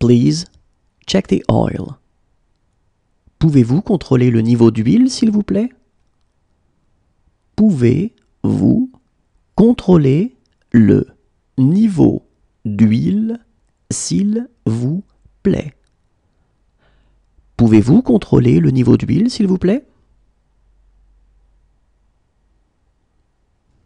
Please check the oil. Pouvez-vous contrôler le niveau d'huile, s'il vous plaît? Pouvez-vous contrôler le niveau d'huile, s'il vous plaît? Pouvez-vous contrôler le niveau d'huile, s'il vous plaît?